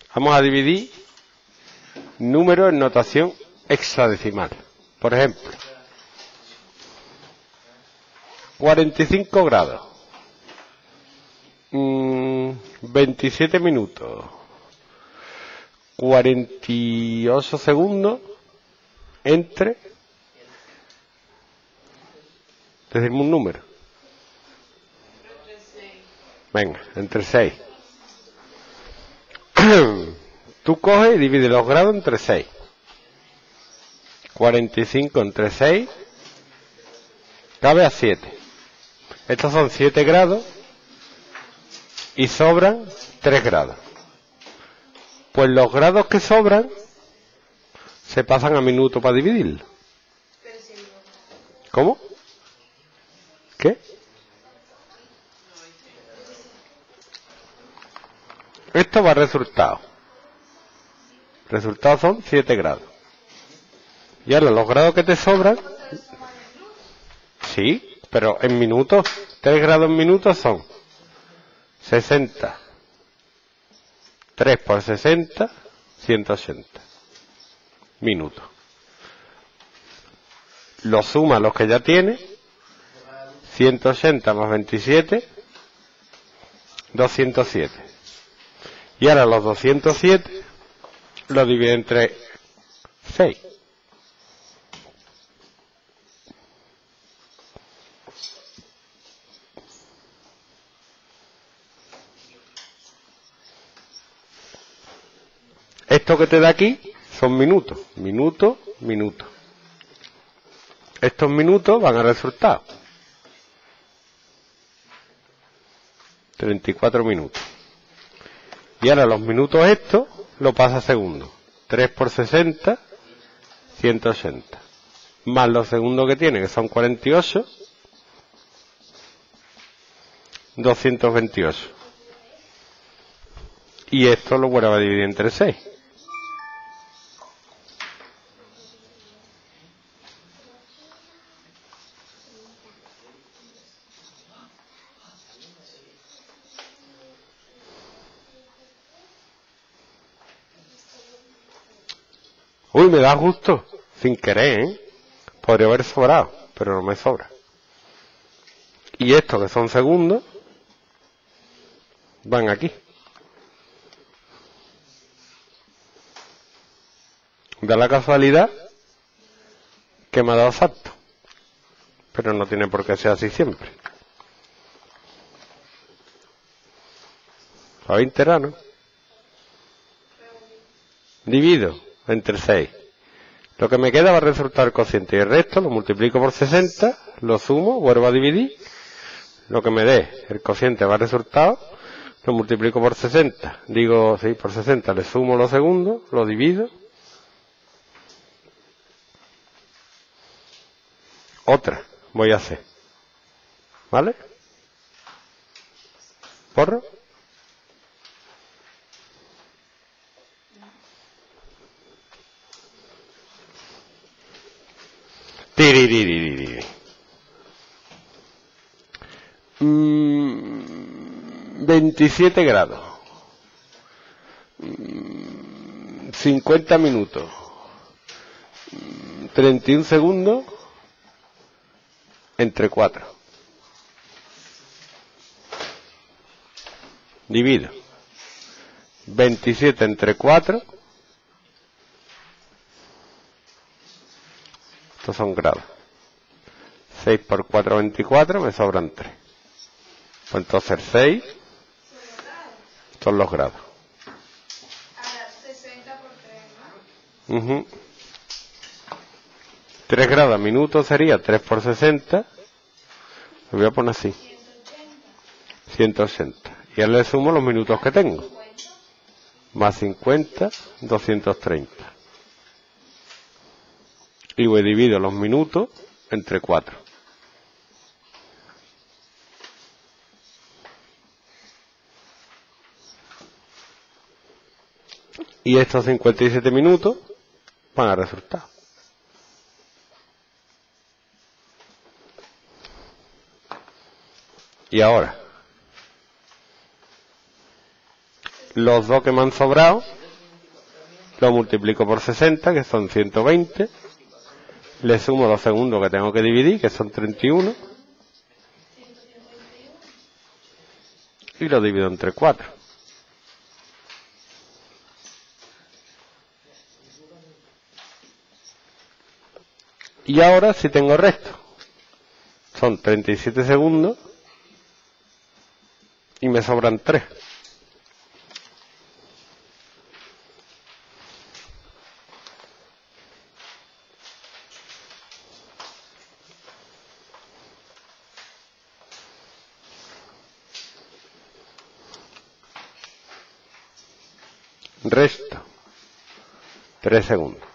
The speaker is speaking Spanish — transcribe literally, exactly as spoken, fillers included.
Vamos a dividir números en notación hexadecimal. Por ejemplo, cuarenta y cinco grados, mm, veintisiete minutos, cuarenta y ocho segundos entre, decirme un número. Venga, entre seis. Tú coges y divides los grados entre seis. cuarenta y cinco entre seis cabe a siete. Estos son siete grados y sobran tres grados. Pues los grados que sobran se pasan a minutos para dividirlo. ¿Cómo? ¿Qué? Esto va a resultado. Resultados son siete grados. Y ahora los grados que te sobran. Sí, pero en minutos. tres grados en minutos son sesenta. tres por sesenta, ciento ochenta minutos. Lo suma los que ya tiene. ciento ochenta más veintisiete, doscientos siete. Y ahora los doscientos siete lo divide entre seis. Esto que te da aquí son minutos, minutos, minutos. Estos minutos van a resultar treinta y cuatro minutos. Y ahora los minutos estos lo pasa a segundos. tres por sesenta, ciento ochenta. Más los segundos que tiene, que son cuarenta y ocho, doscientos veintiocho. Y esto lo vuelvo a dividir entre seis. Uy, me da gusto, sin querer, ¿eh? Podría haber sobrado, pero no me sobra. Y estos que son segundos, van aquí. Da la casualidad que me ha dado exacto, pero no tiene por qué ser así siempre. A veinte era, ¿no? Divido entre seis. Lo que me queda va a resultar el cociente y el resto lo multiplico por sesenta, lo sumo, vuelvo a dividir. Lo que me dé el cociente va a resultar, lo multiplico por sesenta. Digo, sí, por sesenta, le sumo los segundos, lo divido. Otra voy a hacer. ¿Vale? ¿Porro? Tiriririri. Mm, veintisiete grados. Mm, cincuenta minutos. Mm, treinta y un segundos. Entre cuatro. Divido. veintisiete entre cuatro. Estos son grados. seis por cuatro, veinticuatro, me sobran tres. Pues entonces seis son los grados. Ahora, sesenta por tres, ¿no? Uh-huh. tres grados a minuto sería tres por sesenta. Lo voy a poner así. ciento ochenta. Y ahora le sumo los minutos que tengo. Más cincuenta, doscientos treinta. Y voy a dividir los minutos entre cuatro. Y estos cincuenta y siete minutos van a resultar. Y ahora, los dos que me han sobrado lo multiplico por sesenta, que son ciento veinte, le sumo los segundos que tengo que dividir, que son treinta y uno, y lo divido entre cuatro. Y ahora si tengo resto, son treinta y siete segundos y me sobran tres. Resto tres segundos.